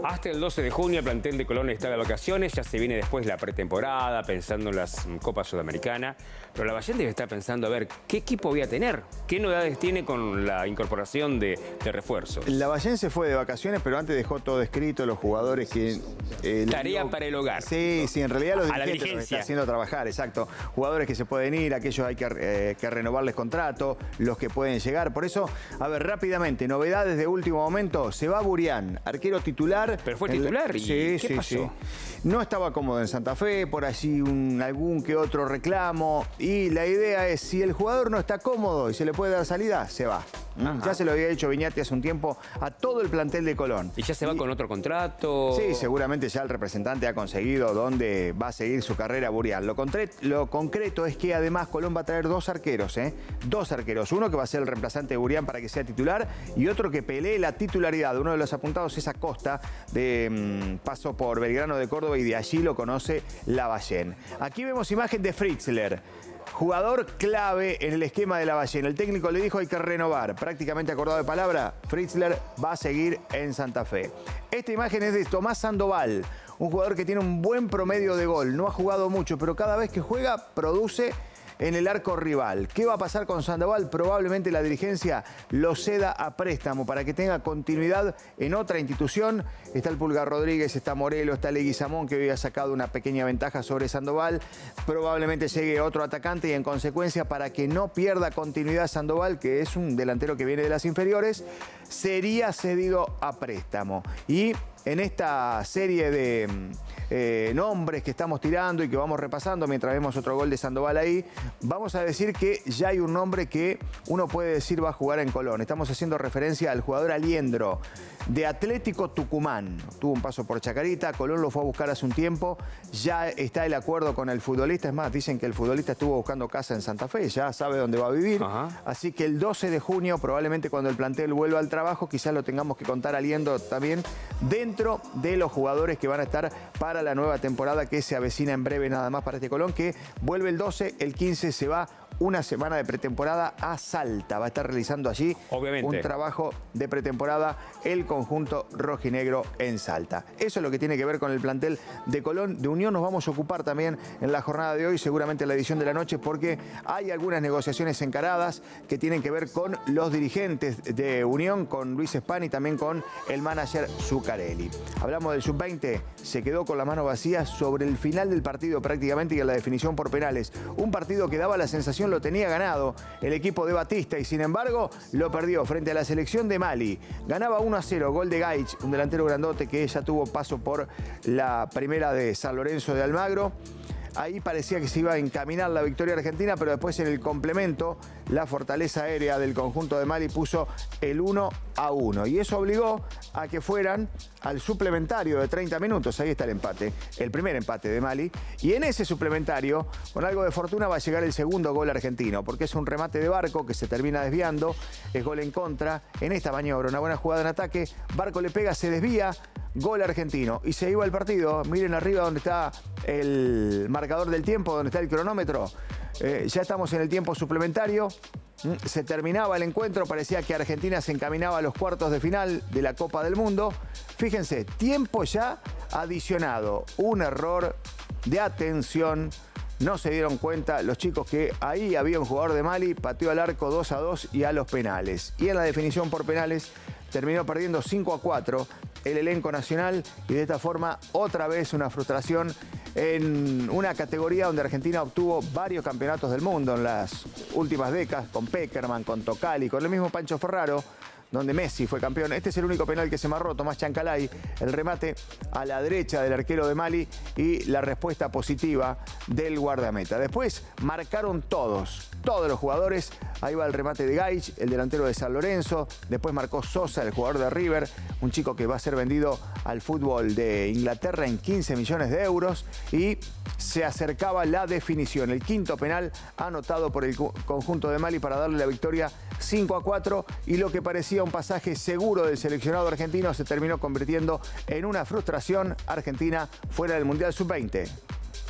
Hasta el 12 de junio el plantel de Colón está de vacaciones, ya se viene después la pretemporada, pensando en las Copas Sudamericanas. Pero Lavallén debe estar pensando, a ver, ¿qué equipo voy a tener? ¿Qué novedades tiene con la incorporación de refuerzos? Lavallén se fue de vacaciones, pero antes dejó todo escrito, los jugadores que... Tarea para el hogar. Sí, en realidad los dirigentes los está dirigencia. haciendo trabajar, exacto. Jugadores que se pueden ir, aquellos hay que renovarles contrato, los que pueden llegar. Por eso, a ver, rápidamente, novedades de último momento. Se va Burián, arquero titular. Pero fue titular. ¿Y qué pasó? No estaba cómodo en Santa Fe, por allí algún que otro reclamo. Y la idea es, si el jugador no está cómodo y se le puede dar salida, se va. Ya se lo había dicho Viñati hace un tiempo a todo el plantel de Colón. ¿Y ya se va con otro contrato? Sí, seguramente ya el representante ha conseguido dónde va a seguir su carrera Burián. Lo concreto es que además Colón va a traer dos arqueros, Dos arqueros. Uno que va a ser el reemplazante de Burián para que sea titular y otro que pelee la titularidad. Uno de los apuntados es Acosta, de paso por Belgrano de Córdoba, y de allí lo conoce Lavallén. Aquí vemos imagen de Fritzler. Jugador clave en el esquema de Lavallén. El técnico le dijo hay que renovar. Prácticamente acordado de palabra, Fritzler va a seguir en Santa Fe. Esta imagen es de Tomás Sandoval, un jugador que tiene un buen promedio de gol. No ha jugado mucho, pero cada vez que juega produce en el arco rival. ¿Qué va a pasar con Sandoval? Probablemente la dirigencia lo ceda a préstamo para que tenga continuidad en otra institución. Está el Pulga Rodríguez, está Morelo, está Leguizamón, que hoy ha sacado una pequeña ventaja sobre Sandoval. Probablemente llegue otro atacante y en consecuencia, para que no pierda continuidad Sandoval, que es un delantero que viene de las inferiores, sería cedido a préstamo. Y en esta serie de nombres que estamos tirando y que vamos repasando mientras vemos otro gol de Sandoval ahí, vamos a decir que ya hay un nombre que uno puede decir va a jugar en Colón. Estamos haciendo referencia al jugador Aliendro, de Atlético Tucumán. Tuvo un paso por Chacarita, Colón lo fue a buscar hace un tiempo, ya está el acuerdo con el futbolista. Es más, dicen que el futbolista estuvo buscando casa en Santa Fe, ya sabe dónde va a vivir. Así que el 12 de junio, probablemente cuando el plantel vuelva al trabajo, quizás lo tengamos que contar Aliendro también dentro de los jugadores que van a estar para la nueva temporada que se avecina en breve nada más para este Colón, que vuelve el 12, el 15 se va una semana de pretemporada a Salta. Va a estar realizando allí un trabajo de pretemporada el conjunto rojinegro en Salta. Eso es lo que tiene que ver con el plantel de Colón. De Unión nos vamos a ocupar también en la jornada de hoy, seguramente en la edición de la noche, porque hay algunas negociaciones encaradas que tienen que ver con los dirigentes de Unión, con Luis Spani y también con el manager Zuccarelli. Hablamos del sub-20, se quedó con la mano vacía sobre el final del partido prácticamente y en la definición por penales. Un partido que daba la sensación lo tenía ganado el equipo de Batista y sin embargo lo perdió frente a la selección de Mali. Ganaba 1-0, gol de Gaich, un delantero grandote que ya tuvo paso por la primera de San Lorenzo de Almagro. Ahí parecía que se iba a encaminar la victoria argentina, pero después en el complemento la fortaleza aérea del conjunto de Mali puso el 1-1. Y eso obligó a que fueran al suplementario de 30 minutos. Ahí está el empate, el primer empate de Mali. Y en ese suplementario, con algo de fortuna, va a llegar el segundo gol argentino, porque es un remate de Barco que se termina desviando, es gol en contra. En esta maniobra, una buena jugada en ataque, Barco le pega, se desvía, gol argentino. Y se iba el partido. Miren arriba donde está el marcador del tiempo, donde está el cronómetro. Ya estamos en el tiempo suplementario. Se terminaba el encuentro, parecía que Argentina se encaminaba a los cuartos de final de la Copa del Mundo. Fíjense, tiempo ya adicionado. Un error de atención. No se dieron cuenta los chicos que ahí había un jugador de Mali, pateó al arco 2-2 y a los penales. Y en la definición por penales terminó perdiendo 5-4 el elenco nacional y de esta forma otra vez una frustración en una categoría donde Argentina obtuvo varios campeonatos del mundo en las últimas décadas, con Peckerman, con Tocali, con el mismo Pancho Ferraro, donde Messi fue campeón. Este es el único penal que se marró, Tomás Chancalay, el remate a la derecha del arquero de Mali y la respuesta positiva del guardameta. Después marcaron todos los jugadores. Ahí va el remate de Gaich, el delantero de San Lorenzo. Después marcó Sosa, el jugador de River, un chico que va a ser vendido al fútbol de Inglaterra en 15 millones de euros. Y se acercaba la definición. El quinto penal anotado por el conjunto de Mali para darle la victoria 5-4. Y lo que parecía un pasaje seguro del seleccionado argentino se terminó convirtiendo en una frustración. Argentina fuera del Mundial Sub-20.